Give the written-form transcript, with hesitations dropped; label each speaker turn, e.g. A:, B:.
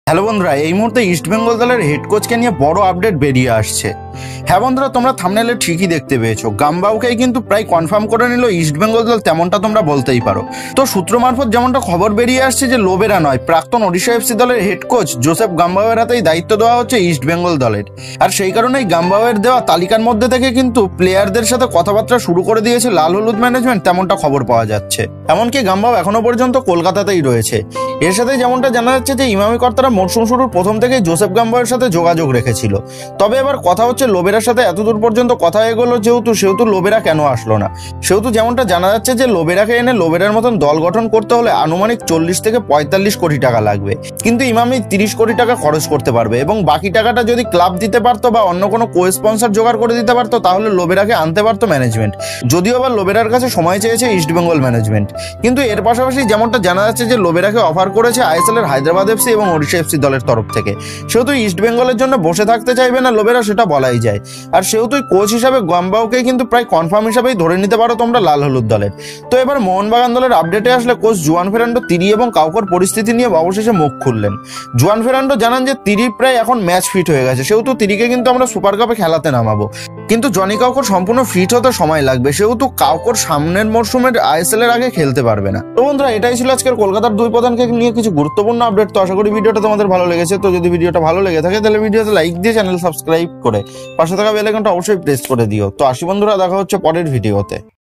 A: Hello বন্ধুরা, এই মুহূর্তে ইস্ট বেঙ্গল দলের হেড কোচকে নিয়ে বড় আপডেট বেরিয়ে আসছে। হ্যাঁ বন্ধুরা, তোমরা থাম্বনেলে ঠিকই দেখতে পেয়েছো, গাম্বাওকেই কিন্তু প্রায় কনফার্ম করে নিল ইস্ট বেঙ্গল দল, তেমনটা তোমরা বলতেই পারো। তো সূত্র মারফত যেমনটা খবর বেরিয়ে আসছে যে লোবেরা নয়, প্রাক্তন ওড়িশা এফসি দলের হেড কোচ জোসেফ গাম্বাওয়ের হাতেই দায়িত্ব দেওয়া হচ্ছে ইস্ট বেঙ্গল দলের। আর সেই কারণেই গাম্বাওয়ের দেওয়া তালিকার মধ্যে থেকে কিন্তু প্লেয়ারদের সাথে কথাবার্তা শুরু করে দিয়েছে লাল হলুদ ম্যানেজমেন্ট, তেমনটা খবর পাওয়া যাচ্ছে। এমনকি গাম্বাও এখনো পর্যন্ত কলকাতাতেই রয়েছে। এর সাথে যেমনটা জানা যাচ্ছে যে ইমামি কর্তারা মরশুম শুরুর প্রথম থেকেই জোসেফ গাম্বাওয়ের সাথে যোগাযোগ রেখেছিল। তবে এবার কথা হচ্ছে লোবেরার সাথে এতদূর পর্যন্ত কথা এগোলো সেহেতু লোবেরা কেন আসলো না। সেহেতু যেমনটা জানা যাচ্ছে যে লোবেরাকে এনে লোবেরার মতন দল গঠন করতে হলে আনুমানিক 40 থেকে 45 কোটি টাকা লাগবে, কিন্তু ইমামি 30 কোটি টাকা খরচ করতে পারবে এবং বাকি টাকাটা যদি ক্লাব দিতে পারতো বা অন্য কোনো কো স্পন্সর জোগাড় করে দিতে পারতো তাহলে লোবেরাকে আনতে পারতো ম্যানেজমেন্ট। যদিও আবার লোবেরার কাছে সময় চেয়েছে ইস্ট বেঙ্গল ম্যানেজমেন্ট, কিন্তু এর পাশাপাশি যেমনটা জানা যাচ্ছে যে লোবেরাকে অফার করেছে আইএসএল এর হায়দ্রাবাদ এফসি এবং ওড়িশা এফসি দলের তরফ থেকে। সেহেতু ইস্ট বেঙ্গলের জন্য বসে থাকতে চাইবে না লোবেরা, সেটা বলাই যায়। আর সেহেতু কোচ হিসাবে গাম্বাওকে কিন্তু প্রায় কনফার্ম হিসাবেই ধরে নিতে পারো তোমরা লাল হলুদ দলের। তো এবার মোহনবাগান দলের আপডেটে আসলে কোচ জুয়ান ফেরান্ডো তিরি এবং কাউকর পরিস্থিতি নিয়ে অবশেষে মুখ খুললেন। জুয়ান ফেরান্ডো জানান যে তিরি প্রায় এখন ম্যাচ ফিট হয়ে গেছে, সেহেতু তিরিকে কিন্তু আমরা সুপার কাপে খেলাতে নামাবো, কিন্তু জনি কাউকর সম্পূর্ণ ফিট হতে সময় লাগবে, সেহেতু কাউকর সামনের মরশুমের আইএসএল এর আগে খেলতে পারবে না। তো বন্ধুরা, এটাই ছিল আজকের কলকাতার দুই প্রধানকে নিয়ে কিছু গুরুত্বপূর্ণ আপডেট। তো আশা করি ভিডিওটা তোমাদের ভালো লেগেছে। তো যদি ভিডিওটা ভালো লেগে থাকে তাহলে ভিডিওতে লাইক দিয়ে চ্যানেল সাবস্ক্রাইব করে পাশে থাকা বেল আইকনটা অবশ্যই প্রেস করে দিও। তো আসি বন্ধুরা, দেখা হচ্ছে পরের ভিডিওতে।